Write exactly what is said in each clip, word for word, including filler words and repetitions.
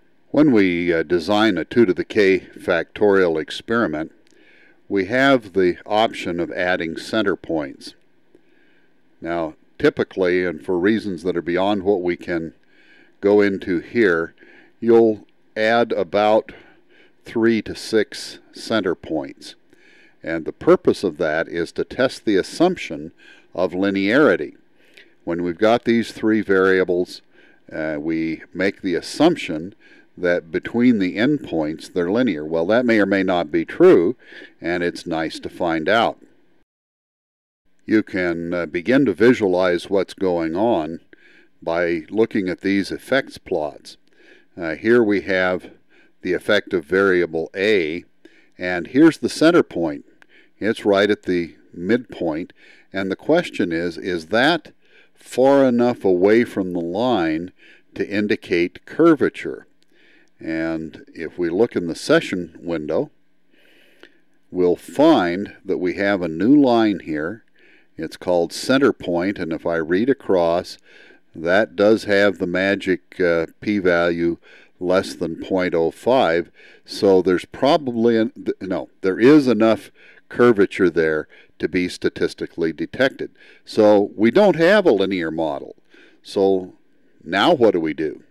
When we uh, design a two to the k factorial experiment, we have the option of adding center points. Now, typically, and for reasons that are beyond what we can go into here, you'll add about three to six center points. And the purpose of that is to test the assumption of linearity. When we've got these three variables, uh, we make the assumption that between the endpoints they're linear. Well, that may or may not be true, and it's nice to find out. You can uh, begin to visualize what's going on by looking at these effects plots. Uh, here we have the effect of variable A, and here's the center point. It's right at the midpoint, and the question is, is that far enough away from the line to indicate curvature? And if we look in the session window, we'll find that we have a new line here. It's called center point, and if I read across, that does have the magic uh, p-value less than zero point zero five, so there's probably, an, no, there is enough curvature there to be statistically detected. So we don't have a linear model. So now what do we do?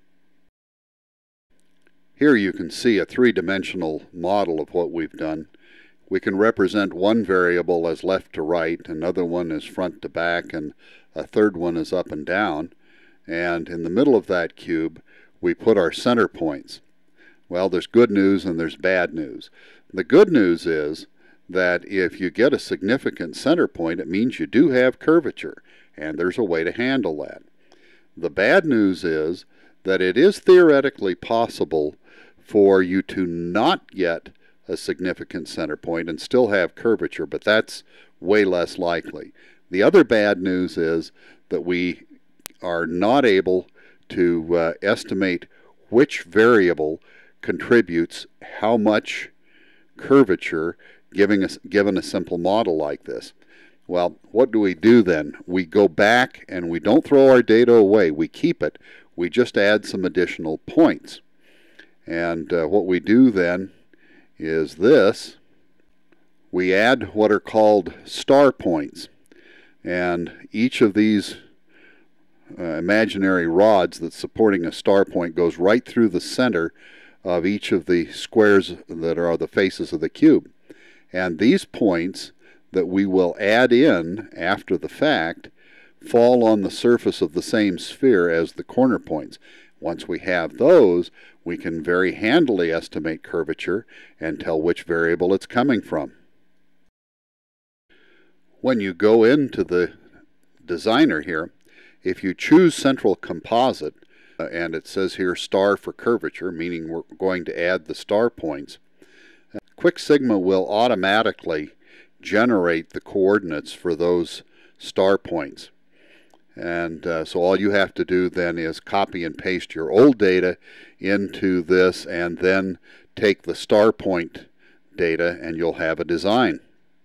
Here you can see a three-dimensional model of what we've done. We can represent one variable as left to right, another one as front to back, and a third one is up and down. And in the middle of that cube, we put our center points. Well, there's good news and there's bad news. The good news is that if you get a significant center point, it means you do have curvature, and there's a way to handle that. The bad news is that it is theoretically possible for you to not get a significant center point and still have curvature, but that's way less likely. The other bad news is that we are not able to uh, estimate which variable contributes how much curvature giving us, given a simple model like this. Well, what do we do then? We go back and we don't throw our data away. We keep it. We just add some additional points. And uh, what we do then is this. We add what are called star points. And each of these uh, imaginary rods that's supporting a star point goes right through the center of each of the squares that are the faces of the cube. And these points that we will add in after the fact fall on the surface of the same sphere as the corner points. Once we have those, we can very handily estimate curvature and tell which variable it's coming from. When you go into the designer here, if you choose central composite, uh, and it says here star for curvature, meaning we're going to add the star points, uh, QuikSigma will automatically generate the coordinates for those star points. And uh, so all you have to do then is copy and paste your old data into this and then take the star point data and you'll have a design.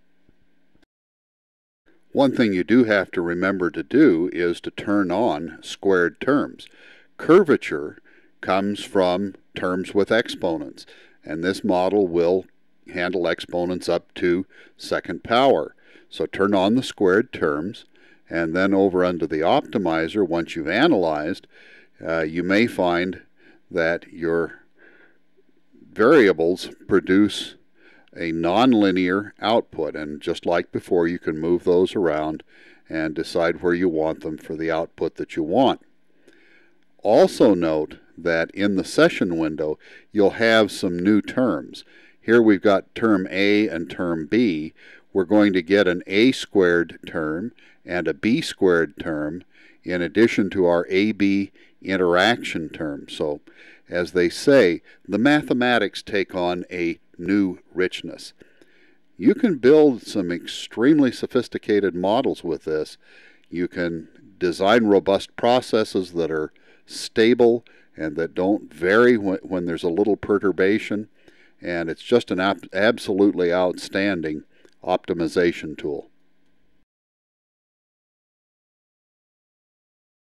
One thing you do have to remember to do is to turn on squared terms. Curvature comes from terms with exponents, and this model will handle exponents up to second power. So turn on the squared terms, and then over under the optimizer, once you've analyzed, uh, you may find that your variables produce a nonlinear output, and just like before, you can move those around and decide where you want them for the output that you want. Also note that in the session window, you'll have some new terms. Here we've got term A and term B. We're going to get an A squared term and a B squared term in addition to our A B interaction term. So, as they say, the mathematics take on a new richness. You can build some extremely sophisticated models with this. You can design robust processes that are stable and that don't vary when, when there's a little perturbation, and it's just an ab- absolutely outstanding optimization tool.